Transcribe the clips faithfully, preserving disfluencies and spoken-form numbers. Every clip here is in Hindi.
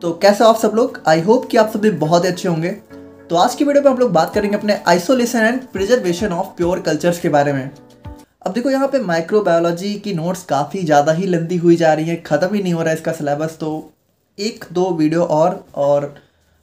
तो कैसे हो आप सब लोग। आई होप कि आप सभी बहुत अच्छे होंगे। तो आज की वीडियो में हम लोग बात करेंगे अपने isolation and preservation of pure cultures के बारे में। अब देखो यहाँ पे माइक्रोबायोलॉजी की नोट्स काफ़ी ज़्यादा ही लंबी हुई जा रही है, ख़त्म ही नहीं हो रहा है इसका सिलेबस। तो एक दो वीडियो और और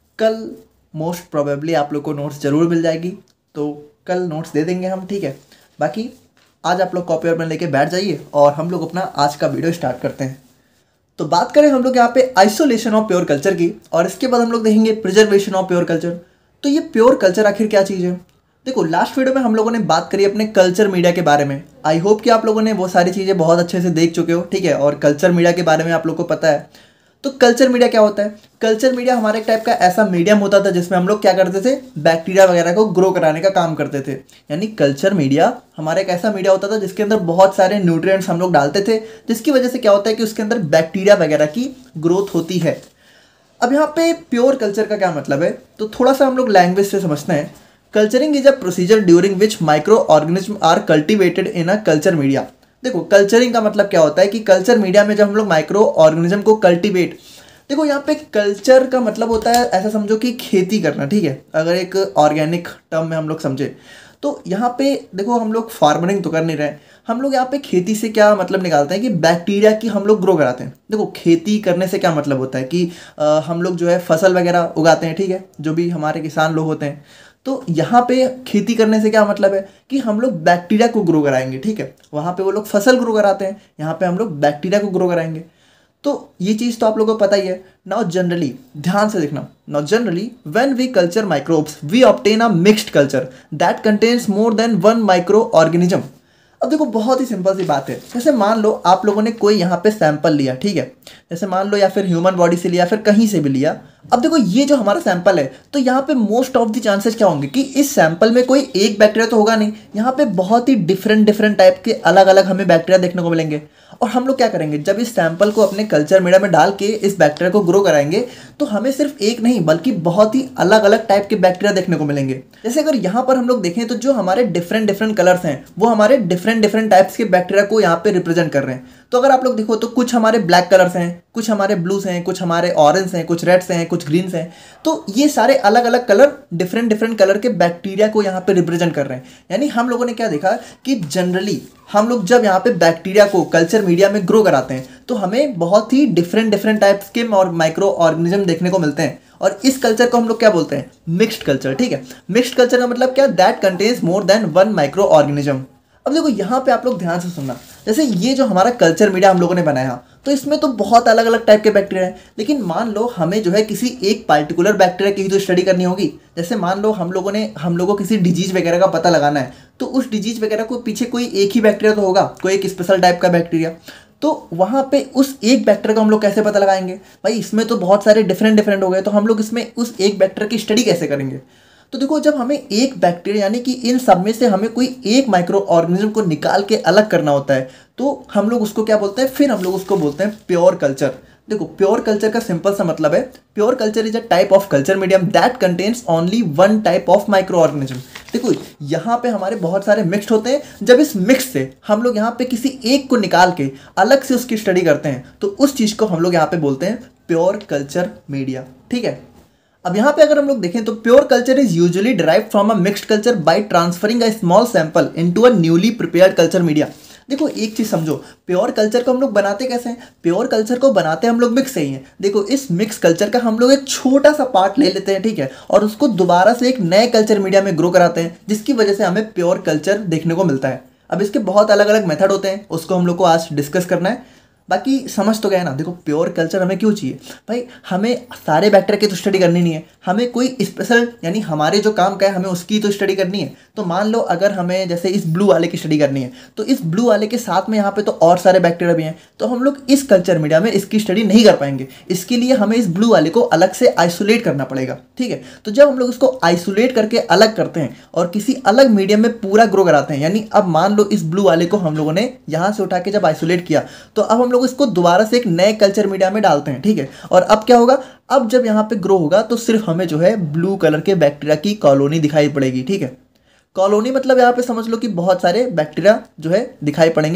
कल मोस्ट प्रोबेबली आप लोग को नोट्स ज़रूर मिल जाएगी। तो कल नोट्स दे देंगे हम, ठीक है। बाकी आज आप लोग कॉपी और पेन लेके बैठ जाइए और हम लोग अपना आज का वीडियो स्टार्ट करते हैं। तो बात करें हम लोग यहाँ पे आइसोलेशन ऑफ प्योर कल्चर की, और इसके बाद हम लोग देखेंगे प्रिजर्वेशन ऑफ प्योर कल्चर। तो ये प्योर कल्चर आखिर क्या चीज़ है। देखो लास्ट वीडियो में हम लोगों ने बात करी अपने कल्चर मीडिया के बारे में। आई होप कि आप लोगों ने वो सारी चीज़ें बहुत अच्छे से देख चुके हो, ठीक है। और कल्चर मीडिया के बारे में आप लोग को पता है। तो कल्चर मीडिया क्या होता है। कल्चर मीडिया हमारे एक टाइप का ऐसा मीडियम होता था जिसमें हम लोग क्या करते थे, बैक्टीरिया वगैरह को ग्रो कराने का काम करते थे। यानी कल्चर मीडिया हमारा एक ऐसा मीडिया होता था जिसके अंदर बहुत सारे न्यूट्रिएंट्स हम लोग डालते थे, जिसकी वजह से क्या होता है कि उसके अंदर बैक्टीरिया वगैरह की ग्रोथ होती है। अब यहाँ पे प्योर कल्चर का क्या मतलब है, तो थोड़ा सा हम लोग लैंग्वेज से समझते हैं। Culturing is a procedure during which microorganism are cultivated in a culture media. देखो कल्चरिंग का मतलब क्या होता है कि कल्चर मीडिया में जब हम लोग माइक्रो ऑर्गेनिज्म को कल्टिवेट, देखो यहाँ पे कल्चर का मतलब होता है, ऐसा समझो कि खेती करना, ठीक है। अगर एक ऑर्गेनिक टर्म में हम लोग समझे तो यहाँ पे देखो हम लोग फार्मरिंग तो कर नहीं रहे, हम लोग यहाँ पे खेती से क्या मतलब निकालते हैं कि बैक्टीरिया की हम लोग ग्रो कराते हैं। देखो खेती करने से क्या मतलब होता है कि आ, हम लोग जो है फसल वगैरह उगाते हैं, ठीक है, जो भी हमारे किसान लोग होते हैं। तो यहाँ पे खेती करने से क्या मतलब है कि हम लोग बैक्टीरिया को ग्रो कराएंगे, ठीक है। वहाँ पे वो लोग फसल ग्रो कराते हैं, यहाँ पे हम लोग बैक्टीरिया को ग्रो कराएंगे। तो ये चीज़ तो आप लोगों को पता ही है। नाउ जनरली ध्यान से देखना, now generally when we culture microbes we obtain a mixed culture that contains more than one microorganism. अब देखो बहुत ही सिंपल सी बात है। जैसे मान लो आप लोगों ने कोई यहाँ पे सैंपल लिया, ठीक है। जैसे मान लो या फिर ह्यूमन बॉडी से लिया, फिर कहीं से भी लिया। अब देखो ये जो हमारा सैंपल है, तो यहाँ पे मोस्ट ऑफ द चांसेस क्या होंगे कि इस सैंपल में कोई एक बैक्टीरिया तो होगा नहीं, यहाँ पे बहुत ही डिफरेंट डिफरेंट टाइप के अलग अलग हमें बैक्टीरिया देखने को मिलेंगे। और हम लोग क्या करेंगे, जब इस सैंपल को अपने कल्चर मीडिया में डाल के इस बैक्टीरिया को ग्रो कराएंगे तो हमें सिर्फ एक नहीं बल्कि बहुत ही अलग अलग टाइप के बैक्टीरिया देखने को मिलेंगे। जैसे अगर यहाँ पर हम लोग देखें तो जो हमारे डिफरेंट डिफरेंट कलर्स हैं वो हमारे डिफरेंट डिफरेंट टाइप्स के बैक्टीरिया को यहाँ पे रिप्रेजेंट कर रहे हैं। तो अगर आप लोग देखो तो कुछ हमारे ब्लैक कलर्स हैं, कुछ हमारे ब्लूस हैं, कुछ हमारे ऑरेंज हैं, कुछ रेड्स हैं, कुछ ग्रीन्स हैं। तो ये सारे अलग अलग कलर डिफरेंट डिफरेंट कलर के बैक्टीरिया को यहाँ पे रिप्रेजेंट कर रहे हैं। यानी हम लोगों ने क्या देखा कि जनरली हम लोग जब यहाँ पे बैक्टीरिया को कल्चर मीडिया में ग्रो कराते हैं तो हमें बहुत ही डिफरेंट डिफरेंट टाइप्स के और माइक्रो ऑर्गेनिज्म देखने को मिलते हैं। और इस कल्चर को हम लोग क्या बोलते हैं, मिक्स्ड कल्चर, ठीक है। मिक्स्ड कल्चर का मतलब क्या, that contains more than one microorganism. अब देखो यहाँ पे आप लोग ध्यान से सुनना, जैसे ये जो हमारा कल्चर मीडिया हम लोगों ने बनाया तो इसमें तो बहुत अलग अलग टाइप के बैक्टीरिया हैं। लेकिन मान लो हमें जो है किसी एक पार्टिकुलर बैक्टीरिया की तो स्टडी करनी होगी। जैसे मान लो हम लोगों ने हम लोगों को किसी डिजीज वगैरह का पता लगाना है, तो उस डिजीज वगैरह को पीछे कोई एक ही बैक्टीरिया तो होगा, कोई एक स्पेशल टाइप का बैक्टीरिया। तो वहाँ पे उस एक बैक्टीरिया को हम लोग कैसे पता लगाएंगे, भाई इसमें तो बहुत सारे डिफरेंट डिफरेंट हो गए, तो हम लोग इसमें उस एक बैक्टीरिया की स्टडी कैसे करेंगे। तो देखो जब हमें एक बैक्टीरिया यानी कि इन सब में से हमें कोई एक माइक्रो ऑर्गेनिज्म को निकाल के अलग करना होता है तो हम लोग उसको क्या बोलते हैं, फिर हम लोग उसको बोलते हैं प्योर कल्चर। देखो प्योर कल्चर का सिंपल सा मतलब है, pure culture is a type of culture medium that contains only one type of microorganism. देखो यहाँ पे हमारे बहुत सारे मिक्स्ड होते हैं, जब इस मिक्स से हम लोग यहाँ पे किसी एक को निकाल के अलग से उसकी स्टडी करते हैं तो उस चीज़ को हम लोग यहाँ पे बोलते हैं प्योर कल्चर मीडिया, ठीक है। अब यहाँ पे अगर हम लोग देखें तो pure culture is usually derived from a mixed culture by transferring a small sample into a newly prepared culture media. देखो एक चीज समझो, प्योर कल्चर को हम लोग बनाते कैसे हैं, प्योर कल्चर को बनाते हम लोग मिक्स से ही हैं। देखो इस मिक्स कल्चर का हम लोग एक छोटा सा पार्ट ले लेते हैं, ठीक है, और उसको दोबारा से एक नए कल्चर मीडिया में ग्रो कराते हैं, जिसकी वजह से हमें प्योर कल्चर देखने को मिलता है। अब इसके बहुत अलग अलग मेथड होते हैं, उसको हम लोग को आज डिस्कस करना है। बाकी समझ तो गया ना। देखो प्योर कल्चर हमें क्यों चाहिए भाई, हमें सारे बैक्टीरिया की तो स्टडी करनी नहीं है, हमें कोई स्पेशल यानी हमारे जो काम का है हमें उसकी तो स्टडी करनी है। तो मान लो अगर हमें जैसे इस ब्लू वाले की स्टडी करनी है तो इस ब्लू वाले के साथ में यहाँ पे तो और सारे बैक्टीरिया भी हैं, तो हम लोग इस कल्चर मीडिया में इसकी स्टडी नहीं कर पाएंगे। इसके लिए हमें इस ब्लू वाले को अलग से आइसोलेट करना पड़ेगा, ठीक है। तो जब हम लोग इसको आइसोलेट करके अलग करते हैं और किसी अलग मीडियम में पूरा ग्रो कराते हैं, यानी अब मान लो इस ब्लू वाले को हम लोगों ने यहाँ से उठा के जब आइसोलेट किया तो अब हम लोग इसको दोबारा से एक नए कल्चर मीडिया में डालते हैं, ठीक है। और अब क्या होगा, अब जब यहाँ पे ग्रो होगा तो सिर्फ हमें जो है ब्लू कलर के बैक्टीरिया की कॉलोनी दिखाई पड़ेगी, ठीक है। कॉलोनी मतलब यहाँ पे समझ लो कि बहुत सारे बैक्टीरिया जो है दिखाई पड़ेंगे।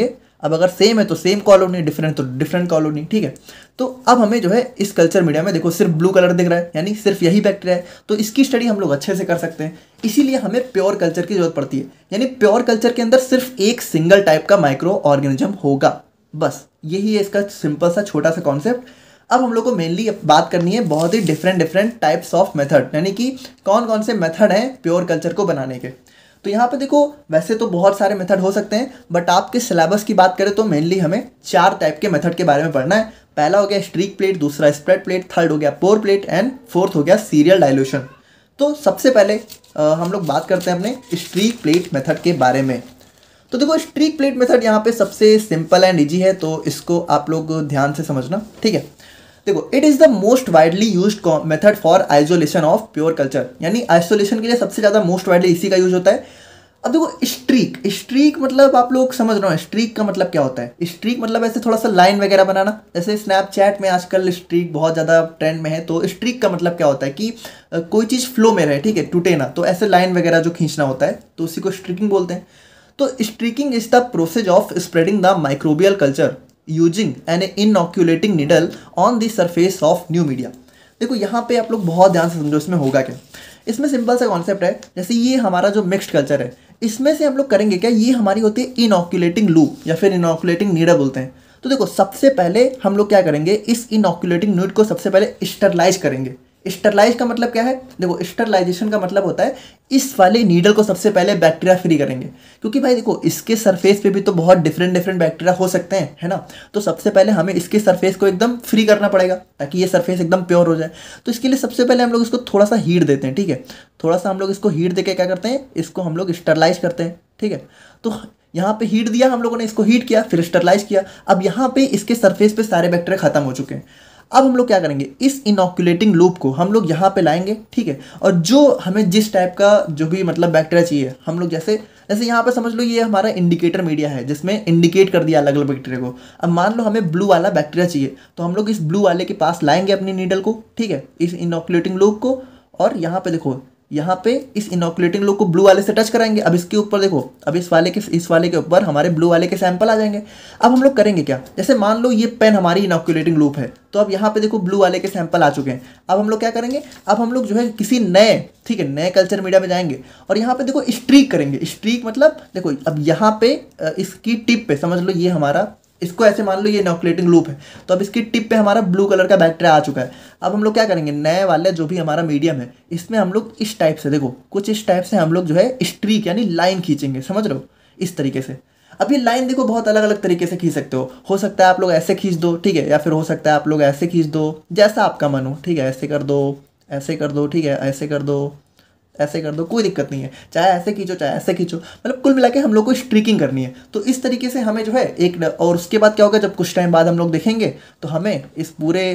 अब अगर सेम है तो सेम कॉलोनी, डिफरेंट तो डिफरेंट कॉलोनी, ठीक है। तो अब हमें जो है इस कल्चर मीडिया में देखो सिर्फ ब्लू कलर दिख रहा है, यानी सिर्फ यही बैक्टीरिया है, तो इसकी स्टडी हम लोग अच्छे से कर सकते हैं। इसीलिए हमें प्योर कल्चर की जरूरत पड़ती है, यानी प्योर कल्चर के अंदर सिर्फ एक सिंगल टाइप का माइक्रो ऑर्गेनिज्म होगा, बस यही है इसका सिंपल सा छोटा सा कॉन्सेप्ट। अब हम लोग को मेनली बात करनी है बहुत ही different different types of method, यानी कि कौन कौन से मेथड हैं प्योर कल्चर को बनाने के। तो यहाँ पे देखो वैसे तो बहुत सारे मेथड हो सकते हैं, बट आपके सिलेबस की बात करें तो मेनली हमें चार टाइप के मेथड के बारे में पढ़ना है। पहला हो गया स्ट्रीक प्लेट, दूसरा स्प्रेड प्लेट, थर्ड हो गया पोर प्लेट एंड फोर्थ हो गया सीरियल डाइल्यूशन। तो सबसे पहले आ, हम लोग बात करते हैं अपने स्ट्रीक प्लेट मेथड के बारे में। तो देखो स्ट्रीक प्लेट मेथड यहाँ पे सबसे सिंपल एंड ईजी है, तो इसको आप लोग ध्यान से समझना, ठीक है। देखो it is the most widely used method for isolation of pure culture, यानी आइसोलेशन के लिए सबसे ज़्यादा मोस्ट वाइडली इसी का यूज होता है। अब देखो स्ट्रीक, स्ट्रीक मतलब आप लोग समझ रहे हो स्ट्रीक का मतलब क्या होता है। स्ट्रीक मतलब ऐसे थोड़ा सा लाइन वगैरह बनाना, जैसे स्नैपचैट में आजकल स्ट्रीक बहुत ज़्यादा ट्रेंड में है। तो स्ट्रीक का मतलब क्या होता है कि कोई चीज़ फ्लो में रहे, ठीक है, टूटे ना, तो ऐसे लाइन वगैरह जो खींचना होता है तो उसी को स्ट्रीकिंग बोलते हैं। तो streaking is the process of spreading the microbial culture using an inoculating needle on the surface of new media. देखो यहाँ पे आप लोग बहुत ध्यान से समझो इसमें होगा क्या। इसमें सिंपल सा कॉन्सेप्ट है, जैसे ये हमारा जो मिक्स्ड कल्चर है, इसमें से हम लोग करेंगे क्या, ये हमारी होती है इनऑक्यूलेटिंग लूप या फिर इनऑक्यूलेटिंग नीडल बोलते हैं। तो देखो सबसे पहले हम लोग क्या करेंगे, इस इनऑक्यूलेटिंग नीड को सबसे पहले स्टरलाइज करेंगे। स्टरलाइज का मतलब क्या है, देखो स्टरलाइजेशन का मतलब होता है इस वाले नीडल को सबसे पहले बैक्टीरिया फ्री करेंगे, क्योंकि भाई देखो इसके सरफेस पे भी तो बहुत डिफरेंट डिफरेंट बैक्टीरिया हो सकते हैं, है ना। तो सबसे पहले हमें इसके सरफेस को एकदम फ्री करना पड़ेगा ताकि ये सरफेस एकदम प्योर हो जाए। तो इसके लिए सबसे पहले हम लोग इसको थोड़ा सा हीट देते हैं, ठीक है। थोड़ा सा हम लोग इसको हीट देके क्या करते हैं, इसको हम लोग स्टरलाइज करते हैं, ठीक है। तो यहाँ पे हीट दिया हम लोगों ने, इसको हीट किया, फिर स्टरलाइज किया। अब यहाँ पे इसके सरफेस पे सारे बैक्टीरिया खत्म हो चुके हैं। अब हम लोग क्या करेंगे, इस इनॉक्यूलेटिंग लूप को हम लोग यहाँ पे लाएंगे, ठीक है। और जो हमें जिस टाइप का जो भी मतलब बैक्टीरिया चाहिए, हम लोग जैसे जैसे यहाँ पे समझ लो ये हमारा इंडिकेटर मीडिया है जिसमें इंडिकेट कर दिया अलग अलग बैक्टीरिया को। अब मान लो हमें ब्लू वाला बैक्टीरिया चाहिए, तो हम लोग इस ब्लू वाले के पास लाएंगे अपनी नीडल को, ठीक है, इस इनॉक्यूलेटिंग लूप को। और यहाँ पे देखो, यहाँ पे इस इनॉक्यूलेटिंग लूप को ब्लू वाले से टच कराएंगे। अब इसके ऊपर देखो, अब इस वाले के इस वाले के ऊपर हमारे ब्लू वाले के सैंपल आ जाएंगे। अब हम लोग करेंगे क्या, जैसे मान लो ये पेन हमारी इनॉक्यूलेटिंग लूप है, तो अब यहाँ पे देखो ब्लू वाले के सैंपल आ चुके हैं। अब हम लोग क्या करेंगे, अब हम लोग जो है किसी नए, ठीक है, नए कल्चर मीडिया में जाएंगे और यहाँ पे देखो स्ट्रीक करेंगे। स्ट्रीक मतलब देखो अब यहाँ पे इसकी टिप पे समझ लो ये हमारा, इसको ऐसे मान लो ये इनॉक्यूलेटिंग लूप है, तो अब इसकी टिप पे हमारा ब्लू कलर का बैक्टीरिया आ चुका है। अब हम लोग क्या करेंगे, नए वाले जो भी हमारा मीडियम है इसमें हम लोग इस टाइप से, देखो कुछ इस टाइप से हम लोग जो है स्ट्रीक यानी लाइन खींचेंगे, समझ रहे हो, इस तरीके से। अब ये लाइन देखो बहुत अलग अलग तरीके से खींच सकते हो हो सकता है आप लोग ऐसे खींच दो, ठीक है, या फिर हो सकता है आप लोग ऐसे खींच दो, जैसा आपका मन हो, ठीक है, ऐसे कर दो, ऐसे कर दो, ठीक है, ऐसे कर दो, ऐसे कर दो, कोई दिक्कत नहीं है, चाहे ऐसे खींचो चाहे ऐसे खींचो, मतलब कुल मिला के हम लोग को स्ट्रीकिंग करनी है। तो इस तरीके से हमें जो है एक, और उसके बाद क्या होगा, जब कुछ टाइम बाद हम लोग देखेंगे तो हमें इस पूरे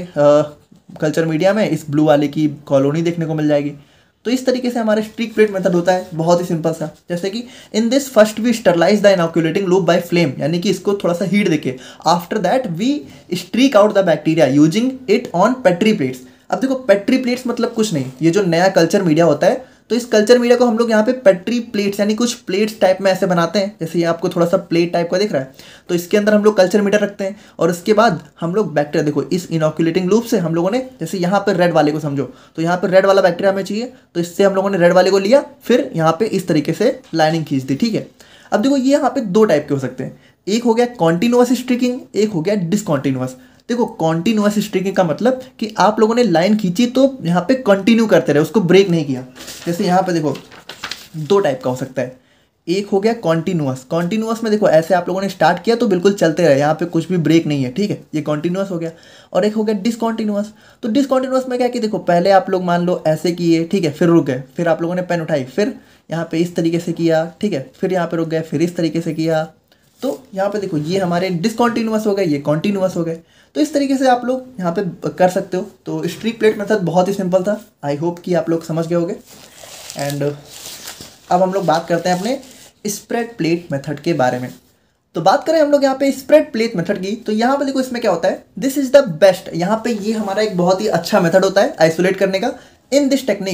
कल्चर मीडिया में इस ब्लू वाले की कॉलोनी देखने को मिल जाएगी। तो इस तरीके से हमारा स्ट्रीक प्लेट मेथड होता है, बहुत ही सिंपल सा। जैसे कि in this first we sterilize the inoculating loop by flame, यानी कि इसको थोड़ा सा हीट देके, after that we streak out the bacteria using it on petri plates. अब देखो पेट्री प्लेट्स मतलब कुछ नहीं, ये जो नया कल्चर मीडिया होता है, तो इस कल्चर मीडिया को हम लोग यहाँ पे पेट्री प्लेट्स यानी कुछ प्लेट्स टाइप में ऐसे बनाते हैं, जैसे ये आपको थोड़ा सा प्लेट टाइप का दिख रहा है, तो इसके अंदर हम लोग कल्चर मीडिया रखते हैं। और उसके बाद हम लोग बैक्टीरिया, देखो इस इनॉक्यूलेटिंग लूप से हम लोगों ने, जैसे यहाँ पे रेड वाले को समझो, तो यहाँ पे रेड वाला बैक्टीरिया हमें चाहिए, तो इससे हम लोगों ने रेड वाले को लिया, फिर यहाँ पे इस तरीके से लाइनिंग खींच दी, ठीक है। अब देखो ये यहाँ पे दो टाइप के हो सकते हैं, एक हो गया कॉन्टिन्यूअस स्ट्रीकिंग, एक हो गया डिसकॉन्टिन्यूअस। देखो कॉन्टिन्यूअस स्ट्रीकिंग का मतलब कि आप लोगों ने लाइन खींची तो यहाँ पे कंटिन्यू करते रहे, उसको ब्रेक नहीं किया। जैसे यहाँ पे देखो दो टाइप का हो सकता है, एक हो गया कॉन्टिन्यूअस। कॉन्टिन्यूअस में देखो ऐसे आप लोगों ने स्टार्ट किया तो बिल्कुल चलते रहे, यहाँ पे कुछ भी ब्रेक नहीं है, ठीक है, ये कॉन्टिन्यूअस हो गया। और एक हो गया डिसकॉन्टिन्यूअस। तो डिसकॉन्टिन्यूअस में क्या कि देखो पहले आप लोग मान लो ऐसे किए, ठीक है, फिर रुक गए, फिर आप लोगों ने पेन उठाई, फिर यहाँ पे इस तरीके से किया, ठीक है, फिर यहाँ पे रुक गए, फिर इस तरीके से किया, तो यहाँ पे देखो ये हमारे डिसकॉन्टिन्यूअस हो गए, ये कॉन्टिन्यूअस हो गए। तो इस तरीके से आप लोग यहाँ पे कर सकते हो। तो स्ट्रीक प्लेट मेथड बहुत ही सिंपल था, आई होप कि आप लोग समझ गए होंगे। एंड अब हम लोग बात करते हैं अपने स्प्रेड प्लेट मेथड के बारे में। तो बात करें हम लोग यहाँ पे स्प्रेड प्लेट मेथड की, तो यहाँ पे देखो इसमें क्या होता है, दिस इज द बेस्ट, यहाँ पे ये हमारा एक बहुत ही अच्छा मेथड होता है आइसोलेट करने का। In this technique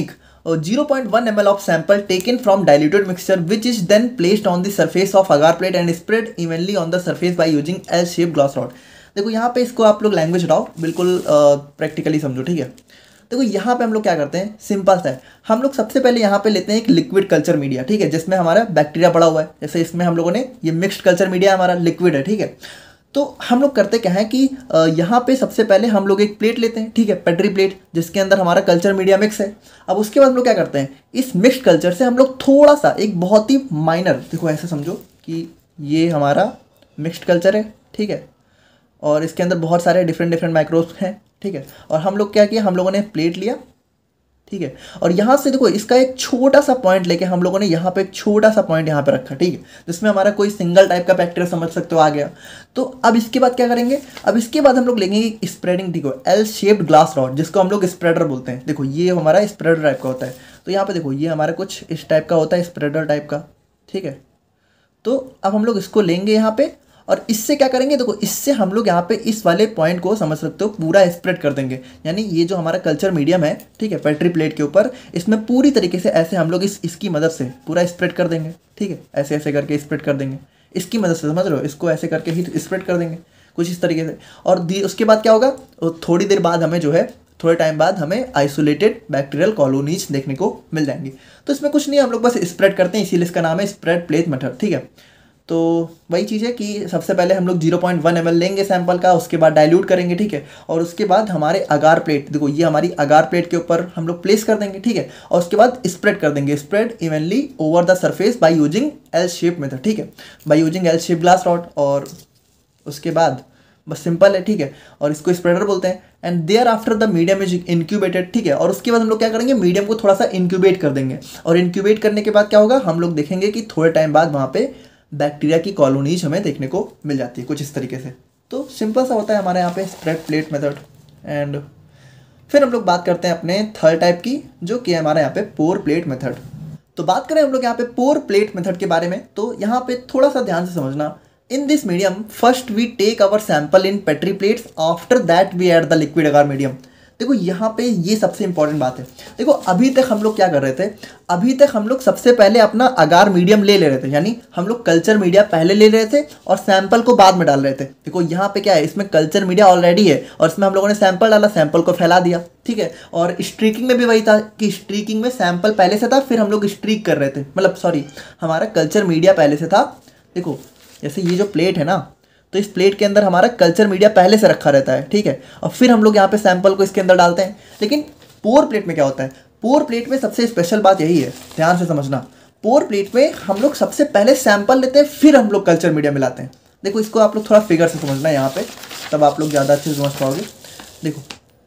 zero point one M L of sample taken from diluted mixture which is then placed on the surface of agar plate and spread evenly on the surface by using L shape glass rod. देखो यहाँ पे इसको आप लोग लैंग्वेज हटाओ, बिल्कुल प्रैक्टिकली समझो, ठीक है। देखो यहाँ पे हम लोग क्या करते हैं, सिंपल सा है, हम लोग सबसे पहले यहाँ पे लेते हैं एक लिक्विड कल्चर मीडिया, ठीक है, जिसमें हमारा बैक्टीरिया पड़ा हुआ है। जैसे इसमें हम लोगों ने ये मिक्स्ड कल्चर मीडिया हमारा लिक्विड है, ठीक है। तो हम लोग करते क्या है कि यहाँ पे सबसे पहले हम लोग एक प्लेट लेते हैं, ठीक है, पेट्री प्लेट, जिसके अंदर हमारा कल्चर मीडिया मिक्स है। अब उसके बाद हम लोग क्या करते हैं, इस मिक्स्ड कल्चर से हम लोग थोड़ा सा, एक बहुत ही माइनर, देखो ऐसे समझो कि ये हमारा मिक्स्ड कल्चर है, ठीक है, और इसके अंदर बहुत सारे डिफरेंट डिफरेंट माइक्रोब्स हैं, ठीक है। और हम लोग क्या किया, हम लोगों ने प्लेट लिया, ठीक है, और यहाँ से देखो इसका एक छोटा सा पॉइंट लेके हम लोगों ने यहाँ पे एक छोटा सा पॉइंट यहाँ पे रखा, ठीक है, जिसमें हमारा कोई सिंगल टाइप का बैक्टीरिया समझ सकते हो आ गया। तो अब इसके बाद क्या करेंगे, अब इसके बाद हम लोग लेंगे स्प्रेडिंग, ठीक है, एल शेप्ड ग्लास रॉड, जिसको हम लोग स्प्रेडर बोलते हैं। देखो ये हमारा स्प्रेडर टाइप का होता है। तो यहाँ पे देखो ये हमारा कुछ इस टाइप का होता है, स्प्रेडर टाइप का, ठीक है। तो अब हम लोग इसको लेंगे यहाँ पे, और इससे क्या करेंगे, देखो इससे हम लोग यहाँ पे इस वाले पॉइंट को समझ सकते हो पूरा स्प्रेड कर देंगे। यानी ये जो हमारा कल्चर मीडियम है, ठीक है, पेट्री प्लेट के ऊपर, इसमें पूरी तरीके से ऐसे हम लोग इस इसकी मदद से पूरा स्प्रेड कर देंगे, ठीक है, ऐसे ऐसे करके स्प्रेड कर देंगे इसकी मदद से, समझ रहे हो, इसको ऐसे करके ही स्प्रेड कर देंगे कुछ इस तरीके से। और उसके बाद क्या होगा, थोड़ी देर बाद हमें जो है, थोड़े टाइम बाद हमें आइसोलेटेड बैक्टीरियल कॉलोनीज देखने को मिल जाएंगी। तो इसमें कुछ नहीं, हम लोग बस स्प्रेड करते हैं, इसीलिए इसका नाम है स्प्रेड प्लेट मेथड, ठीक है। तो वही चीज़ है कि सबसे पहले हम लोग zero point one M L लेंगे सैंपल का, उसके बाद डाइल्यूट करेंगे, ठीक है, और उसके बाद हमारे अगार प्लेट, देखो ये हमारी अगार प्लेट के ऊपर हम लोग प्लेस कर देंगे, ठीक है, और उसके बाद स्प्रेड कर देंगे, spread evenly over the surface by using L shape method, ठीक है, by using L shape glass rod. और उसके बाद बस सिंपल है, ठीक है, और इसको स्प्रेडर बोलते हैं। And thereafter the medium is incubated, ठीक है, और उसके बाद हम लोग क्या करेंगे, मीडियम को थोड़ा सा इंक्यूबेट कर देंगे, और इंक्यूबेट करने के बाद क्या होगा, हम लोग देखेंगे कि थोड़े टाइम बाद वहाँ पे बैक्टीरिया की कॉलोनीज हमें देखने को मिल जाती है कुछ इस तरीके से। तो सिंपल सा होता है हमारे यहाँ पे स्प्रेड प्लेट मेथड। एंड फिर हम लोग बात करते हैं अपने थर्ड टाइप की, जो कि हमारे यहाँ पे पोर प्लेट मेथड। तो बात करें हम लोग यहाँ पे पोर प्लेट मेथड के बारे में, तो यहाँ पे थोड़ा सा ध्यान से समझना। In this medium first we take our sample in petri plates, after that we add the liquid agar medium. देखो यहाँ पे ये सबसे इंपॉर्टेंट बात है। देखो अभी तक हम लोग क्या कर रहे थे, अभी तक हम लोग सबसे पहले अपना अगार मीडियम ले ले रहे थे, यानी हम लोग कल्चर मीडिया पहले ले रहे थे और सैंपल को बाद में डाल रहे थे। देखो यहाँ पे क्या है, इसमें कल्चर मीडिया ऑलरेडी है और इसमें हम लोगों ने सैंपल डाला, सैंपल को फैला दिया, ठीक है। और स्ट्रीकिंग में भी वही था कि स्ट्रीकिंग में सैंपल पहले से था, फिर हम लोग स्ट्रीक कर रहे थे, मतलब सॉरी हमारा कल्चर मीडिया पहले से था। देखो जैसे ये जो प्लेट है ना, तो इस प्लेट के अंदर हमारा कल्चर मीडिया पहले से रखा रहता है, ठीक है, और फिर हम लोग यहाँ पे सैंपल को इसके अंदर डालते हैं। लेकिन पोर प्लेट में क्या होता है, पोर प्लेट में सबसे स्पेशल बात यही है, ध्यान से समझना। पोर प्लेट में हम लोग सबसे पहले सैंपल लेते हैं, फिर हम लोग कल्चर मीडिया मिलाते हैं। देखो इसको आप लोग थोड़ा फिगर से समझना है यहाँ पे, तब आप लोग ज़्यादा अच्छे से समझ पाओगे। देखो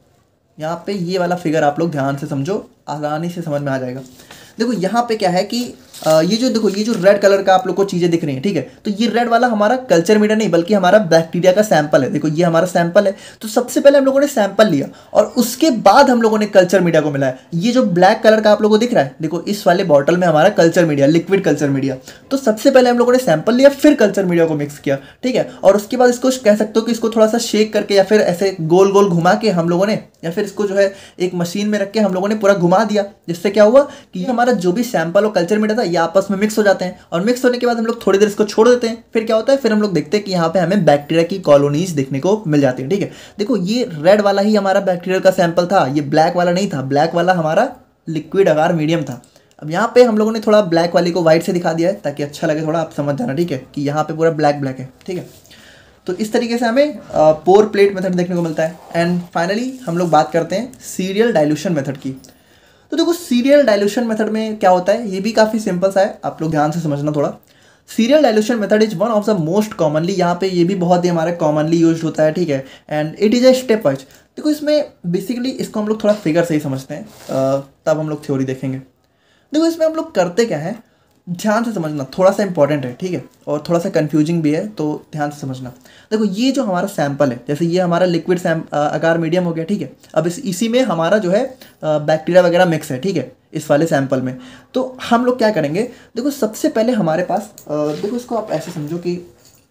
यहाँ पे ये वाला फिगर आप लोग ध्यान से समझो, आसानी से समझ में आ जाएगा। देखो यहाँ पे क्या है कि आ, ये जो देखो ये जो रेड कलर का आप लोग को चीज़ें दिख रही हैं, ठीक है, तो ये रेड वाला हमारा कल्चर मीडिया नहीं बल्कि हमारा बैक्टीरिया का सैंपल है। देखो ये हमारा सैंपल है, तो सबसे पहले हम लोगों ने सैंपल लिया और उसके बाद हम लोगों ने कल्चर मीडिया को मिलाया। ये जो ब्लैक कलर का आप लोगों को दिख रहा है, देखो इस वाले बॉटल में हमारा culture media, liquid culture media. तो सबसे पहले हम लोगों ने सैंपल लिया, फिर कल्चर मीडिया को मिक्स किया, ठीक है, और उसके बाद इसको कह सकते हो कि इसको थोड़ा सा शेक करके या फिर ऐसे गोल गोल घुमा के हम लोगों ने, या फिर इसको जो है एक मशीन में रख के हम लोगों ने पूरा घुमा दिया, जिससे क्या हुआ कि हमारा जो भी सैंपल और कल्चर मीडिया था ये आपस में मिक्स हो जाते हैं। और मिक्स होने के बाद हम लोग थोड़ी देर इसको छोड़ देते हैं, फिर क्या होता है, फिर हम लोग देखते हैं कि यहाँ पे हमें बैक्टीरिया की कॉलोनीज देखने को मिल जाती है, ठीक है। देखो ये रेड वाला ही हमारा बैक्टीरिया का सैंपल था, ये ब्लैक वाला नहीं था, ब्लैक वाला हमारा लिक्विड अगार मीडियम था। अब यहाँ पे हम लोगों ने थोड़ा ब्लैक वाली को व्हाइट से दिखा दिया है ताकि अच्छा लगे, थोड़ा आप समझ जाना, ठीक है, कि यहाँ पे पूरा ब्लैक ब्लैक है, ठीक है। तो इस तरीके से हमें पोर प्लेट मेथड देखने को मिलता है। एंड फाइनली हम लोग बात करते हैं सीरियल डाइल्यूशन मेथड की। तो देखो सीरियल डाइल्यूशन मेथड में क्या होता है, ये भी काफ़ी सिंपल सा है, आप लोग ध्यान से समझना थोड़ा। Serial dilution method is one of the most commonly, यहाँ पे ये भी बहुत ही हमारा कॉमनली यूज होता है, ठीक है। And it is a stepwise. देखो इसमें बेसिकली इसको हम लोग थोड़ा फिगर से ही समझते हैं, तब हम लोग थ्योरी देखेंगे। देखो इसमें हम लोग करते क्या है, ध्यान से समझना, थोड़ा सा इंपॉर्टेंट है, ठीक है, और थोड़ा सा कंफ्यूजिंग भी है, तो ध्यान से समझना। देखो ये जो हमारा सैंपल है, जैसे ये हमारा लिक्विड आकार मीडियम हो गया, ठीक है। अब इस इसी में हमारा जो है बैक्टीरिया वगैरह मिक्स है, ठीक है, इस वाले सैंपल में। तो हम लोग क्या करेंगे, देखो सबसे पहले हमारे पास आ, देखो इसको आप ऐसे समझो कि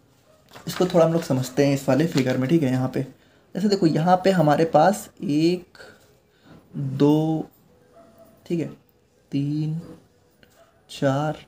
इसको थोड़ा हम लोग समझते हैं इस वाले फिगर में, ठीक है। यहाँ पे जैसे देखो यहाँ पे हमारे पास एक दो, ठीक है, तीन, चार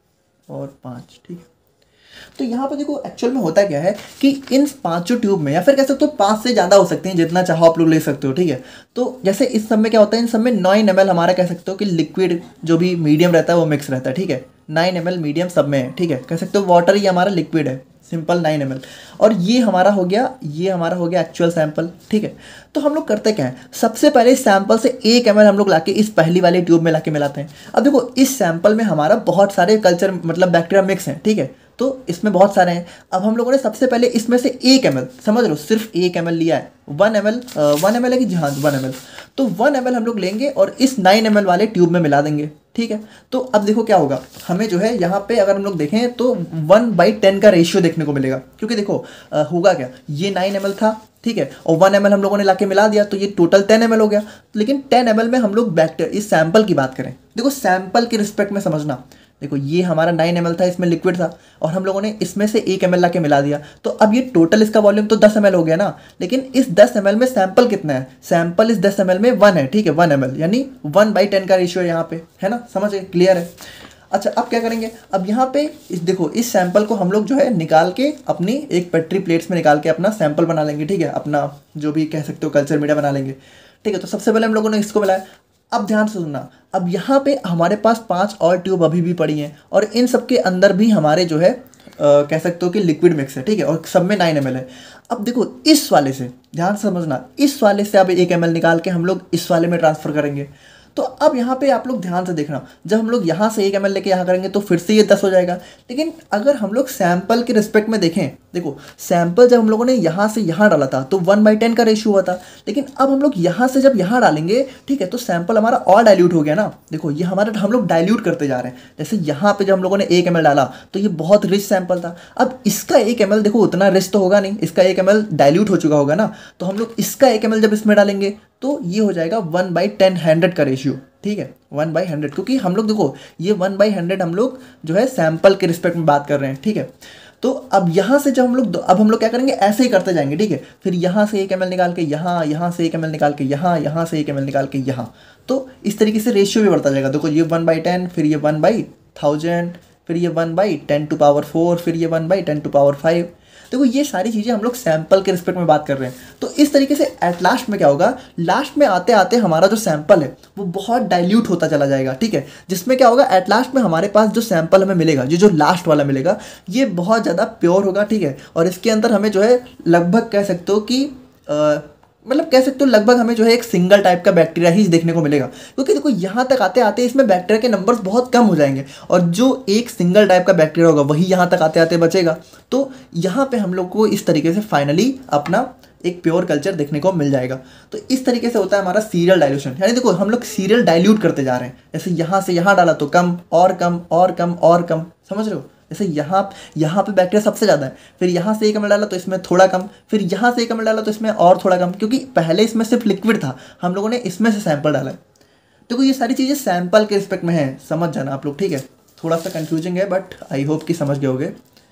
और पाँच, ठीक है। तो यहाँ पे देखो एक्चुअल में होता क्या है कि इन पांचों ट्यूब में, या फिर कह सकते हो पांच से ज़्यादा हो सकते हैं, जितना चाहो आप लोग ले सकते हो, ठीक है। तो जैसे इस सब में क्या होता है, इन सब में नाइन एम एल हमारा कह सकते हो कि लिक्विड जो भी मीडियम रहता है वो मिक्स रहता है, ठीक है। नाइन एम एल मीडियम सब में है, ठीक है। कह सकते हो वाटर ही हमारा लिक्विड है, सिंपल नाइन एम एल। और ये हमारा हो गया, ये हमारा हो गया एक्चुअल सैंपल, ठीक है। तो हम लोग करते क्या है, सबसे पहले इस सैंपल से एक एम एल हम लोग लाके इस पहली वाली ट्यूब में लाके मिलाते हैं। अब देखो इस सैंपल में हमारा बहुत सारे कल्चर मतलब बैक्टीरिया मिक्स हैं, ठीक है। तो इसमें बहुत सारे हैं। अब हम लोगों ने सबसे पहले इसमें से एक एम एल, समझ लो सिर्फ एक एम एल लिया है, one M L one M L है कि जी हाँ वन एम एल। तो वन एम एल हम लोग लेंगे और इस नाइन एम एल वाले ट्यूब में मिला देंगे, ठीक है। तो अब देखो क्या होगा, हमें जो है यहाँ पे अगर हम लोग देखें तो वन बाई टेन का रेशियो देखने को मिलेगा, क्योंकि देखो आ, होगा क्या, ये नाइन एम एल था, ठीक है, और वन एम एल हम लोगों ने लाके मिला दिया, तो ये टोटल टेन एम एल हो गया। लेकिन टेन एम एल में हम लोग बैक्टीरिया इस सैंपल की बात करें, देखो सैंपल के रिस्पेक्ट में समझना, देखो ये हमारा नाइन एम एल था, इसमें लिक्विड था, और हम लोगों ने इसमें से एक एम एल ला के मिला दिया, तो अब ये टोटल इसका वॉल्यूम तो दस एम एल हो गया ना। लेकिन इस दस एम एल में सैंपल कितना है, सैंपल इस दस एम एल में वन है, ठीक है, वन एम एल, यानी वन बाई टेन का रेशियो यहाँ पे है ना, समझ गए, क्लियर है। अच्छा अब क्या करेंगे, अब यहाँ पे इस देखो इस सैंपल को हम लोग जो है निकाल के अपनी एक पेट्री प्लेट्स में निकाल के अपना सैंपल बना लेंगे, ठीक है, अपना जो भी कह सकते हो कल्चर मीडिया बना लेंगे, ठीक है। तो सबसे पहले हम लोगों ने इसको मिलाया। अब ध्यान से सुनना, अब यहाँ पे हमारे पास पांच और ट्यूब अभी भी पड़ी हैं, और इन सब के अंदर भी हमारे जो है आ, कह सकते हो कि लिक्विड मिक्स है, ठीक है, और सब में नाइन एम एल है। अब देखो इस वाले से ध्यान से समझना, इस वाले से अब एक एम एल निकाल के हम लोग इस वाले में ट्रांसफ़र करेंगे। तो अब यहाँ पे आप लोग ध्यान से देखना, जब हम लोग यहाँ से एक एम एल लेके यहाँ करेंगे तो फिर से ये दस हो जाएगा। लेकिन अगर हम लोग सैंपल के रिस्पेक्ट में देखें, देखो सैंपल जब हम लोगों ने यहाँ से यहाँ डाला था तो वन बाई टेन का रेशियो हुआ था, लेकिन अब हम लोग यहाँ से जब यहाँ डालेंगे, ठीक है, तो सैंपल हमारा और डाइल्यूट हो गया ना। देखो ये हमारा हम लोग डाइल्यूट करते जा रहे हैं, जैसे यहाँ पे जब हम लोगों ने एक एम एल डाला तो ये बहुत रिच सैंपल था, अब इसका एक एम एल देखो उतना रिच तो होगा नहीं, इसका एक एम एल डाइल्यूट हो चुका होगा ना, तो हम लोग इसका एक एम एल जब इसमें डालेंगे तो ये हो जाएगा वन बाई टेन हंड्रेड का रेशियो, ठीक है, वन बाई हंड्रेड, क्योंकि हम लोग देखो ये वन बाई हंड्रेड हम लोग जो है सैंपल के रिस्पेक्ट में बात कर रहे हैं, ठीक है। तो अब यहाँ से जब हम लोग अब हम लोग क्या करेंगे, ऐसे ही करते जाएंगे, ठीक है। फिर यहाँ से एक एम एल निकाल के यहाँ, यहाँ से एक एम एल निकाल के यहाँ, यहाँ से एक एम एल निकाल के यहाँ, तो इस तरीके से रेशियो भी बढ़ता जाएगा। देखो ये वन बाई टेन, फिर ये वन बाई थाउजेंड, फिर ये one by ten to power four, फिर ये one by ten to power five. देखो ये सारी चीज़ें हम लोग सैंपल के रिस्पेक्ट में बात कर रहे हैं। तो इस तरीके से एट लास्ट में क्या होगा, लास्ट में आते आते हमारा जो सैंपल है वो बहुत डाइल्यूट होता चला जाएगा, ठीक है, जिसमें क्या होगा, एट लास्ट में हमारे पास जो सैंपल हमें मिलेगा, जो जो लास्ट वाला मिलेगा, ये बहुत ज़्यादा प्योर होगा, ठीक है, और इसके अंदर हमें जो है लगभग कह सकते हो कि आ, मतलब कह सकते हो लगभग हमें जो है एक सिंगल टाइप का बैक्टीरिया ही देखने को मिलेगा, क्योंकि देखो यहाँ तक आते आते इसमें बैक्टीरिया के नंबर्स बहुत कम हो जाएंगे, और जो एक सिंगल टाइप का बैक्टीरिया होगा वही यहाँ तक आते आते बचेगा। तो यहाँ पे हम लोग को इस तरीके से फाइनली अपना एक प्योर कल्चर देखने को मिल जाएगा। तो इस तरीके से होता है हमारा सीरियल डाइल्यूशन, यानी देखो हम लोग सीरियल डाइल्यूट करते जा रहे हैं, जैसे यहाँ से यहाँ डाला तो कम और कम और कम और कम, समझ रहे हो, जैसे यहाँ यहाँ पे बैक्टीरिया सबसे ज़्यादा है, फिर यहाँ से एक एम एल डाला तो इसमें थोड़ा कम, फिर यहाँ से एक एम एल डाला तो इसमें और थोड़ा कम, क्योंकि पहले इसमें सिर्फ लिक्विड था, हम लोगों ने इसमें से सैंपल डाला है। देखो ये सारी चीज़ें सैंपल के रिस्पेक्ट में है, समझ जाना आप लोग, ठीक है, थोड़ा सा कंफ्यूजिंग है बट आई होप कि समझ गए होगे।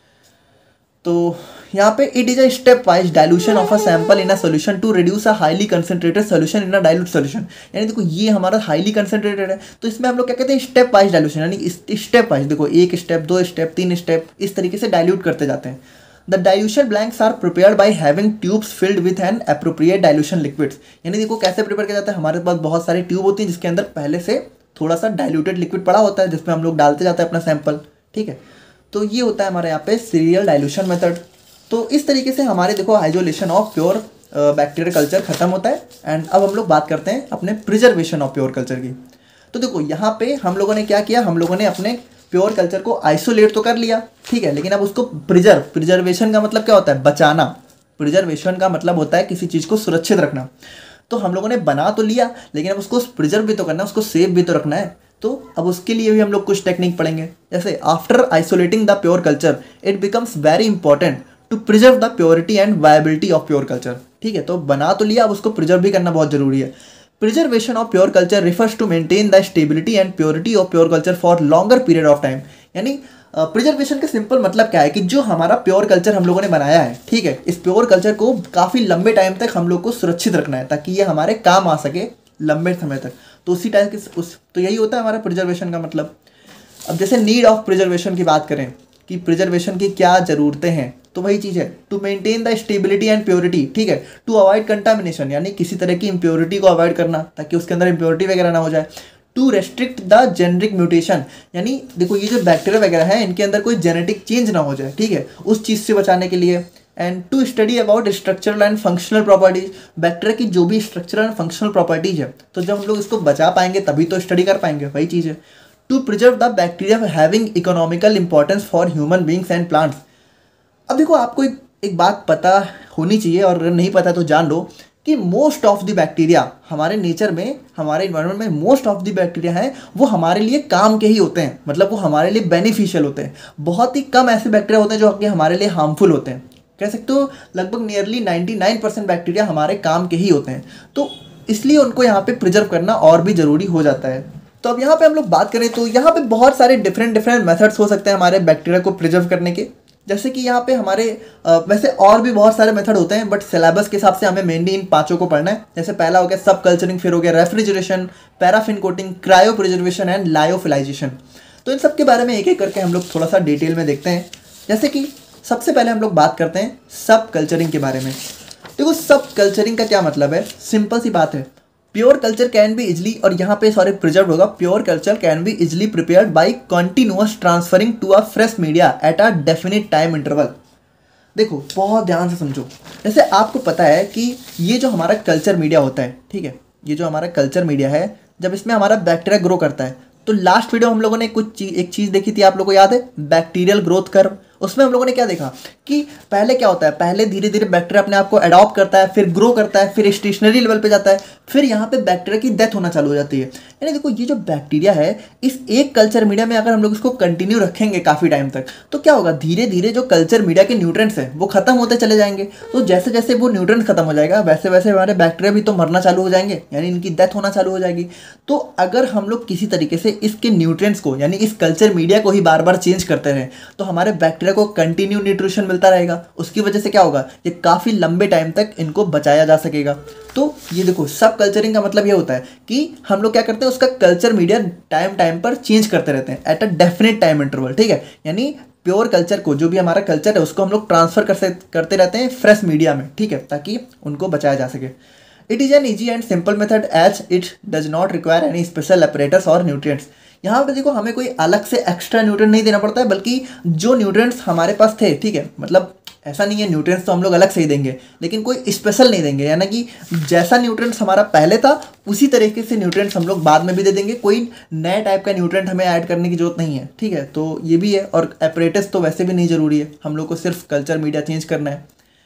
तो यहाँ पे it is a stepwise dilution of a sample in a solution to reduce a highly concentrated solution in a dilute solution. यानी देखो ये हमारा हाईली कंसंट्रेटेड है, तो इसमें हम लोग क्या कहते हैं, स्टेप वाइज डाइल्यूशन, यानी स्टेप वाइज, देखो एक स्टेप, दो स्टेप, तीन स्टेप, इस तरीके से डाइल्यूट करते जाते हैं। The dilution blanks are prepared by having tubes filled with an appropriate dilution liquids. यानी देखो कैसे प्रिपेयर किया जाता है, हमारे पास बहुत सारी ट्यूब होती है जिसके अंदर पहले से थोड़ा सा डाइल्यूटेड लिक्विड पड़ा होता है, जिसमें हम लोग डालते जाते हैं अपना सैंपल, ठीक है। तो ये होता है हमारे यहाँ पे सीरियल डाइल्यूशन मेथड। तो इस तरीके से हमारे देखो isolation of pure bacterial culture खत्म होता है। एंड अब हम लोग बात करते हैं अपने प्रिजर्वेशन ऑफ प्योर कल्चर की। तो देखो यहाँ पे हम लोगों ने क्या किया, हम लोगों ने अपने प्योर कल्चर को आइसोलेट तो कर लिया, ठीक है, लेकिन अब उसको प्रिजर्व, प्रिजर्वेशन का मतलब क्या होता है, बचाना। प्रिजर्वेशन का मतलब होता है किसी चीज़ को सुरक्षित रखना। तो हम लोगों ने बना तो लिया, लेकिन अब उसको प्रिजर्व भी तो करना है, उसको सेफ भी तो रखना है। तो अब उसके लिए भी हम लोग कुछ टेक्निक पढ़ेंगे, जैसे after isolating the pure culture it becomes very important to preserve the purity and viability of pure culture, ठीक है। तो बना तो लिया, अब उसको प्रिजर्व भी करना बहुत जरूरी है। Preservation of pure culture refers to maintain the stability and purity of pure culture for longer period of time. यानी प्रिजर्वेशन का सिंपल मतलब क्या है कि जो हमारा प्योर कल्चर हम लोगों ने बनाया है, ठीक है, इस प्योर कल्चर को काफ़ी लंबे टाइम तक हम लोग को सुरक्षित रखना है ताकि ये हमारे काम आ सके लंबे समय तक। तो उसी टाइप के उस तो यही होता है हमारा प्रिजर्वेशन का मतलब। अब जैसे नीड ऑफ प्रिजर्वेशन की बात करें कि प्रिजर्वेशन की क्या ज़रूरतें हैं, तो वही चीज़ है to maintain the stability and purity, ठीक है, टू अवॉइड कंटामिनेशन यानी किसी तरह की इम्प्योरिटी को अवॉइड करना ताकि उसके अंदर इम्प्योरिटी वगैरह ना हो जाए, to restrict the genetic mutation यानी देखो ये जो बैक्टीरिया वगैरह है इनके अंदर कोई जेनेटिक चेंज ना हो जाए, ठीक है, उस चीज़ से बचाने के लिए, and to study about structural and functional properties, bacteria की जो भी स्ट्रक्चरल एंड फंक्शनल प्रॉपर्टीज है तो जब हम लोग इसको बचा पाएंगे तभी तो स्टडी कर पाएंगे, वही चीज़ है। To preserve the bacteria having economical importance for human beings and plants. अब देखो आपको एक, एक बात पता होनी चाहिए और अगर नहीं पता तो जान लो कि मोस्ट ऑफ द बैक्टीरिया हमारे नेचर में, हमारे इन्वायरमेंट में मोस्ट ऑफ द बैक्टीरिया हैं वो हमारे लिए काम के ही होते हैं, मतलब वो हमारे लिए बेनिफिशियल होते हैं। बहुत ही कम ऐसे बैक्टीरिया होते हैं जो कि हमारे लिए हार्मफुल होते हैं। कह सकते हो लगभग नियरली निन्यानवे परसेंट बैक्टीरिया हमारे काम के ही होते हैं, तो इसलिए उनको यहाँ पे प्रिजर्व करना और भी ज़रूरी हो जाता है। तो अब यहाँ पे हम लोग बात करें तो यहाँ पे बहुत सारे डिफरेंट डिफरेंट मेथड्स हो सकते हैं हमारे बैक्टीरिया को प्रिजर्व करने के, जैसे कि यहाँ पे हमारे आ, वैसे और भी बहुत सारे मेथड होते हैं बट सिलेबस के हिसाब से हमें मेनली इन पांचों को पढ़ना है। जैसे पहला हो गया सब कल्चरिंग, फिर हो गया refrigeration, paraffin coating, cryopreservation and lyophilization. तो इन सब के बारे में एक एक करके हम लोग थोड़ा सा डिटेल में देखते हैं। जैसे कि सबसे पहले हम लोग बात करते हैं सब कल्चरिंग के बारे में। देखो सब कल्चरिंग का क्या मतलब है, सिंपल सी बात है, pure culture can be easily, और यहाँ पे सॉरी प्रिजर्व होगा, pure culture can be easily prepared by continuous transferring to a fresh media at a definite time interval. देखो बहुत ध्यान से समझो, जैसे आपको पता है कि ये जो हमारा कल्चर मीडिया होता है, ठीक है, ये जो हमारा कल्चर मीडिया है जब इसमें हमारा बैक्टीरिया ग्रो करता है तो लास्ट वीडियो हम लोगों ने कुछ चीज एक चीज़ देखी थी, आप लोगों को याद है, बैक्टीरियल ग्रोथ कर्व। उसमें हम लोगों ने क्या देखा कि पहले क्या होता है, पहले धीरे धीरे बैक्टीरिया अपने आप को अडॉप्ट करता है, फिर ग्रो करता है, फिर स्टेशनरी लेवल पे जाता है, फिर यहाँ पे बैक्टीरिया की डेथ होना चालू हो जाती है। यानी देखो ये जो बैक्टीरिया है इस एक कल्चर मीडिया में अगर हम लोग इसको कंटिन्यू रखेंगे काफ़ी टाइम तक तो क्या होगा, धीरे धीरे जो कल्चर मीडिया के न्यूट्रिएंट्स हैं वो खत्म होते चले जाएंगे। तो जैसे जैसे वो न्यूट्रिएंट्स खत्म हो जाएगा वैसे वैसे हमारे बैक्टीरिया भी तो मरना चालू हो जाएंगे, यानी इनकी डेथ होना चालू हो जाएगी। तो अगर हम लोग किसी तरीके से इसके न्यूट्रिएंट्स को यानी इस कल्चर मीडिया को ही बार बार चेंज करते रहें तो हमारे बैक्टीरिया को कंटिन्यू न्यूट्रिशन मिलता रहेगा। उसकी वजह से क्या होगा, ये काफ़ी लंबे टाइम तक इनको बचाया जा सकेगा। तो ये देखो सब कल्चरिंग का मतलब ये होता है कि हम लोग क्या करते हैं, उसका कल्चर मीडिया टाइम टाइम पर चेंज करते रहते हैं at a definite time interval, ठीक है, यानी प्योर कल्चर को, जो भी हमारा कल्चर है उसको हम लोग ट्रांसफर कर करते रहते हैं फ्रेश मीडिया में, ठीक है, ताकि उनको बचाया जा सके। It is an easy and simple method as it does not require any special apparatus और न्यूट्रिएंट्स। यहाँ पे देखो हमें कोई अलग से एक्स्ट्रा न्यूट्रिएंट नहीं देना पड़ता है, बल्कि जो न्यूट्रिएंट्स हमारे पास थे, ठीक है, मतलब ऐसा नहीं है न्यूट्रिएंट्स तो हम लोग अलग से ही देंगे लेकिन कोई स्पेशल नहीं देंगे, यानी कि जैसा न्यूट्रिएंट्स हमारा पहले था उसी तरीके से न्यूट्रिएंट्स हम लोग बाद में भी दे देंगे, कोई नए टाइप का न्यूट्रिएंट हमें ऐड करने की जरूरत नहीं है, ठीक है। तो ये भी है, और एपरेटस तो वैसे भी नहीं जरूरी है, हम लोग को सिर्फ कल्चर मीडिया चेंज करना है।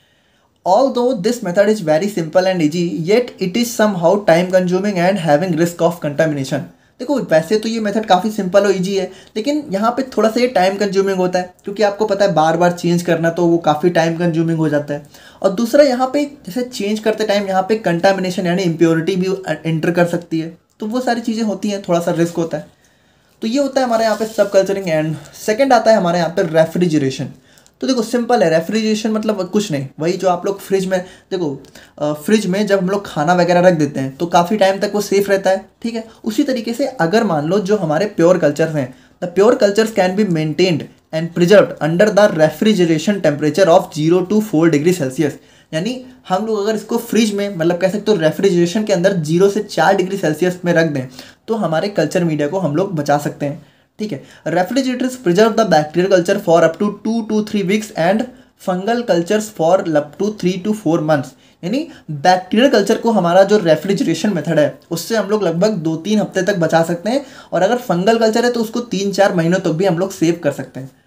Although this method is very simple and easy, yet it is somehow time consuming and having risk of contamination. देखो वैसे तो ये मेथड काफ़ी सिंपल और इजी है लेकिन यहाँ पे थोड़ा सा ये टाइम कंज्यूमिंग होता है, क्योंकि आपको पता है बार बार चेंज करना तो वो काफ़ी टाइम कंज्यूमिंग हो जाता है। और दूसरा यहाँ पे जैसे चेंज करते टाइम यहाँ पे कंटामिनेशन यानी इम्प्योरिटी भी एंटर कर सकती है, तो वो सारी चीज़ें होती हैं, थोड़ा सा रिस्क होता है। तो ये होता है हमारे यहाँ पे सब कल्चरिंग। एंड सेकेंड आता है हमारे यहाँ पे रेफ्रिजरेशन। तो देखो सिंपल है, रेफ्रिजरेशन मतलब कुछ नहीं, वही जो आप लोग फ्रिज में, देखो फ्रिज में जब हम लोग खाना वगैरह रख देते हैं तो काफ़ी टाइम तक वो सेफ रहता है, ठीक है। उसी तरीके से अगर मान लो जो हमारे प्योर कल्चर्स हैं, the pure cultures can be maintained and preserved under the refrigeration temperature of zero to four degree Celsius. यानी हम लोग अगर इसको फ्रिज में मतलब कह सकते हो रेफ्रिजरेशन के अंदर जीरो से चार डिग्री सेल्सियस में रख दें तो हमारे कल्चर मीडिया को हम लोग बचा सकते हैं, ठीक है। Refrigerators preserve the bacterial culture for up to two to three weeks and fungal cultures for up to three to four months. यानी बैक्टीरियल कल्चर को हमारा जो रेफ्रिजरेशन मेथड है उससे हम लोग लगभग दो तीन हफ्ते तक बचा सकते हैं, और अगर फंगल कल्चर है तो उसको तीन चार महीनों तक भी हम लोग सेव कर सकते हैं।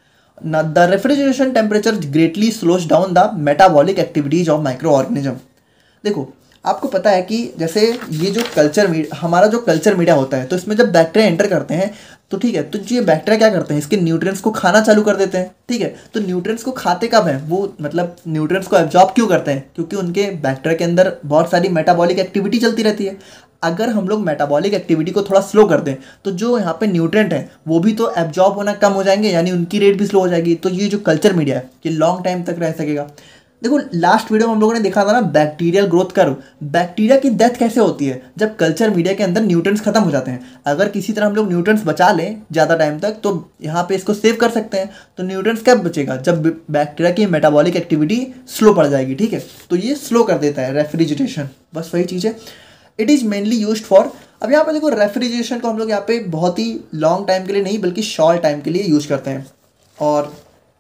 The refrigeration temperature greatly slows down the metabolic activities of microorganism. देखो आपको पता है कि जैसे ये जो कल्चर मीडिया हमारा जो कल्चर मीडिया होता है तो इसमें जब बैक्टीरिया एंटर करते हैं तो ठीक है, तो ये बैक्टीरिया क्या करते हैं, इसके न्यूट्रिएंट्स को खाना चालू कर देते हैं, ठीक है। तो न्यूट्रिएंट्स को खाते कब हैं, वो मतलब न्यूट्रिएंट्स को एब्जॉर्ब क्यों करते हैं, क्योंकि उनके बैक्टीरिया के अंदर बहुत सारी मेटाबॉलिक एक्टिविटी चलती रहती है। अगर हम लोग मेटाबॉलिक एक्टिविटी को थोड़ा स्लो कर दें तो जो यहाँ पे न्यूट्रिएंट है वो भी तो एब्जॉर्ब होना कम हो जाएंगे, यानी उनकी रेट भी स्लो हो जाएगी। तो ये जो कल्चर मीडिया है ये लॉन्ग टाइम तक रह सकेगा। देखो लास्ट वीडियो में हम लोगों ने देखा था ना बैक्टीरियल ग्रोथ कर्व, बैक्टीरिया की डेथ कैसे होती है, जब कल्चर मीडिया के अंदर न्यूट्रिएंट्स खत्म हो जाते हैं। अगर किसी तरह हम लोग न्यूट्रिएंट्स बचा लें ज़्यादा टाइम तक तो यहाँ पे इसको सेव कर सकते हैं। तो न्यूट्रिएंट्स कब बचेगा, जब बैक्टीरिया की मेटाबॉलिक एक्टिविटी स्लो पड़ जाएगी, ठीक है। तो ये स्लो कर देता है रेफ्रिजरेशन, बस वही चीज़ है। It is mainly used for, अब यहाँ पे देखो रेफ्रिजरेशन को हम लोग यहाँ पे बहुत ही लॉन्ग टाइम के लिए नहीं बल्कि शॉर्ट टाइम के लिए यूज करते हैं। और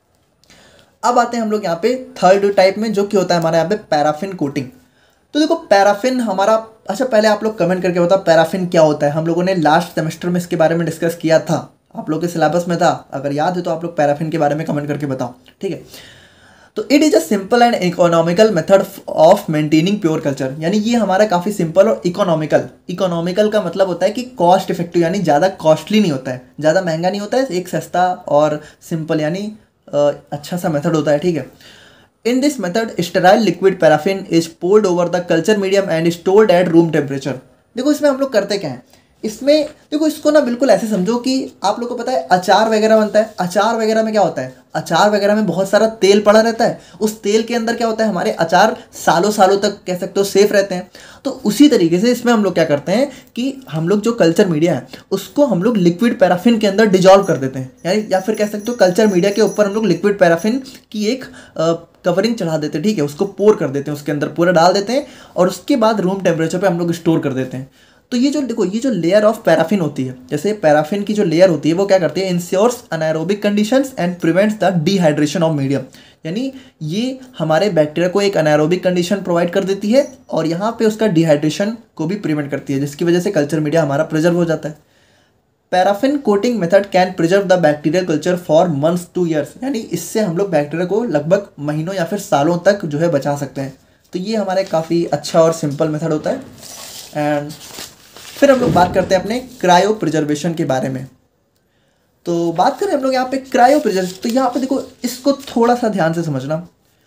अब आते हैं हम लोग यहाँ पे थर्ड टाइप में, जो कि होता है हमारे यहाँ पे पैराफिन कोटिंग। तो देखो पैराफिन हमारा, अच्छा पहले आप लोग कमेंट करके बताओ पैराफिन क्या होता है। हम लोगों ने लास्ट सेमेस्टर में इसके बारे में डिस्कस किया था, आप लोग के सिलेबस में था, अगर याद है तो आप लोग पैराफिन के बारे में कमेंट करके बताओ, ठीक है। तो it is a simple and economical method of maintaining pure culture, यानी ये हमारा काफ़ी सिंपल और इकोनॉमिकल, इकोनॉमिकल का मतलब होता है कि कॉस्ट इफेक्टिव, यानी ज़्यादा कॉस्टली नहीं होता है, ज़्यादा महंगा नहीं होता है, एक सस्ता और सिंपल यानी Uh, अच्छा सा मेथड होता है, ठीक है। In this method sterile liquid paraffin is poured over the culture medium and stored at room temperature. देखो इसमें हम लोग करते क्या हैं, इसमें देखो इसको ना बिल्कुल ऐसे समझो कि आप लोग को पता है अचार वगैरह बनता है, अचार वगैरह में क्या होता है, अचार वगैरह में बहुत सारा तेल पड़ा रहता है, उस तेल के अंदर क्या होता है, हमारे अचार सालों सालों तक कह सकते हो सेफ रहते हैं। तो उसी तरीके से इसमें हम लोग क्या करते हैं कि हम लोग जो कल्चर मीडिया है उसको हम लोग लिक्विड पैराफिन के अंदर डिजॉल्व कर देते हैं, यानी या फिर कह सकते हो कल्चर मीडिया के ऊपर हम लोग लिक्विड पैराफिन की एक कवरिंग चढ़ा देते हैं, ठीक है, उसको पोर कर देते हैं, उसके अंदर पूरा डाल देते हैं और उसके बाद रूम टेम्परेचर पे हम लोग स्टोर कर देते हैं। तो ये जो देखो ये जो लेयर ऑफ पैराफिन होती है, जैसे पैराफिन की जो लेयर होती है वो क्या करती है, ensures anaerobic conditions and prevents the dehydration of medium, यानी ये हमारे बैक्टीरिया को एक अनाएरोबिक कंडीशन प्रोवाइड कर देती है और यहाँ पे उसका डिहाइड्रेशन को भी प्रिवेंट करती है, जिसकी वजह से कल्चर मीडिया हमारा प्रिजर्व हो जाता है। Paraffin coating method can preserve the bacterial culture for months to years, यानी इससे हम लोग बैक्टीरिया को लगभग महीनों या फिर सालों तक जो है बचा सकते हैं। तो ये हमारे काफ़ी अच्छा और सिंपल मेथड होता है। एंड फिर हम लोग बात करते हैं अपने क्रायो प्रिजर्वेशन के बारे में। तो बात करें हम लोग यहाँ पे क्रायो प्रिजर्वेशन, तो यहाँ पे देखो इसको थोड़ा सा ध्यान से समझना।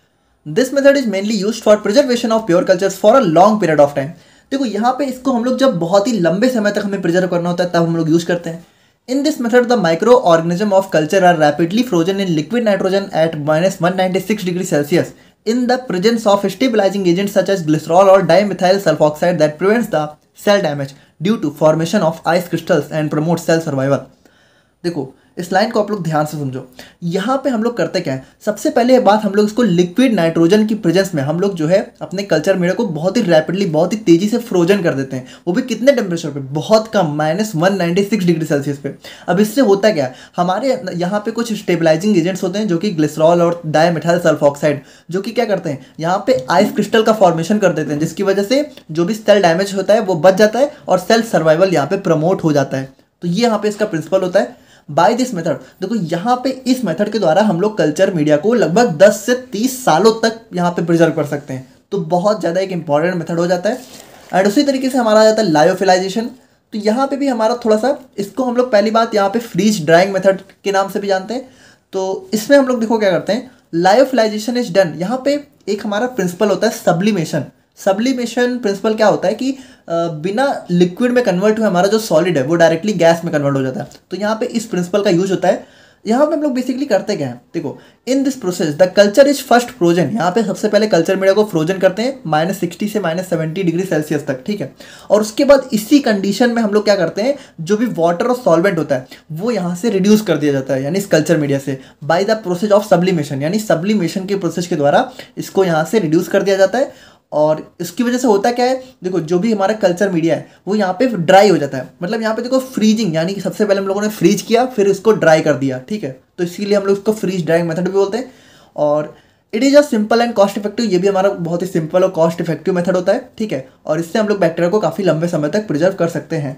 This method is mainly used for preservation of pure cultures for a long period of time. देखो यहाँ पे इसको हम लोग जब बहुत ही लंबे समय तक हमें प्रिजर्व करना होता है तब हम लोग यूज करते हैं। In this method the microorganism of culture are rapidly frozen in liquid nitrogen at minus one ninety six degree Celsius in the presence of stabilizing agents such as glycerol or dimethyl sulfoxide that prevents the cell damage due to formation of ice crystals and promotes cell survival। देखो इस लाइन को आप लोग ध्यान से समझो, यहाँ पे हम लोग करते क्या है, सबसे पहले बात हम लोग इसको लिक्विड नाइट्रोजन की प्रेजेंस में हम लोग जो है अपने कल्चर मीडिया को बहुत ही रैपिडली बहुत ही तेजी से फ्रोजन कर देते हैं, वो भी कितने टेम्परेचर पे, बहुत कम, minus one ninety six degree Celsius पे। अब इससे होता क्या है, हमारे यहाँ पे कुछ स्टेबलाइजिंग एजेंट्स होते हैं जो कि ग्लिसरॉल और डाइमेथाइल सल्फॉक्साइड, जो कि क्या करते हैं यहाँ पे आइस क्रिस्टल का फॉर्मेशन कर देते हैं, जिसकी वजह से जो भी सेल डैमेज होता है वो बच जाता है और सेल सर्वाइवल यहाँ पे प्रमोट हो जाता है। तो ये यहाँ पे इसका प्रिंसिपल होता है। बाय दिस मेथड, देखो यहाँ पे इस मेथड के द्वारा हम लोग कल्चर मीडिया को लगभग दस से तीस सालों तक यहाँ पे प्रिजर्व कर सकते हैं। तो बहुत ज़्यादा एक इंपॉर्टेंट मेथड हो जाता है। एंड उसी तरीके से हमारा आ जाता है लायोफिलाइजेशन। तो यहाँ पे भी हमारा थोड़ा सा, इसको हम लोग पहली बात यहाँ पे फ्रीज ड्राइंग मेथड के नाम से भी जानते हैं। तो इसमें हम लोग देखो क्या करते हैं, लायोफिलाइजेशन इज डन, यहाँ पे एक हमारा प्रिंसिपल होता है सब्लिमेशन। सब्लिमेशन प्रिंसिपल क्या होता है कि बिना लिक्विड में कन्वर्ट हुए हमारा जो सॉलिड है वो डायरेक्टली गैस में कन्वर्ट हो जाता है। तो यहाँ पे इस प्रिंसिपल का यूज होता है। यहाँ पे हम लोग बेसिकली करते क्या है, देखो in this process the culture is first frozen, यहाँ पे सबसे पहले कल्चर मीडिया को फ्रोजन करते हैं माइनस सिक्सटी से माइनस सेवेंटी डिग्री सेल्सियस तक, ठीक है। और उसके बाद इसी कंडीशन में हम लोग क्या करते हैं, जो भी वाटर और सॉल्वेंट होता है वो यहाँ से रिड्यूस कर दिया जाता है, यानी इस कल्चर मीडिया से by the process of sublimation, यानी सब्लिमेशन के प्रोसेस के द्वारा इसको यहाँ से रिड्यूस कर दिया जाता है। और इसकी वजह से होता क्या है, देखो जो भी हमारा कल्चर मीडिया है वो यहाँ पे ड्राई हो जाता है। मतलब यहाँ पे देखो फ्रीजिंग, यानी कि सबसे पहले हम लोगों ने फ्रीज किया फिर इसको ड्राई कर दिया, ठीक है। तो इसीलिए हम लोग इसको फ्रीज ड्राइंग मेथड भी बोलते हैं। और it is a simple and cost effective, ये भी हमारा बहुत ही सिंपल और कॉस्ट इफेक्टिव मेथड होता है, ठीक है। और इससे हम लोग बैक्टीरिया को काफ़ी लंबे समय तक प्रिजर्व कर सकते हैं।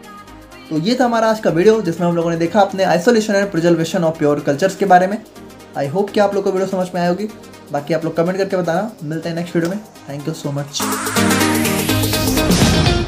तो ये था हमारा आज का वीडियो, जिसमें हम लोगों ने देखा अपने isolation and preservation of pure cultures के बारे में। आई होप कि आप लोग को वीडियो समझ में आई होगी। बाकी आप लोग कमेंट करके बताना। मिलते हैं नेक्स्ट वीडियो में। Thank you so much.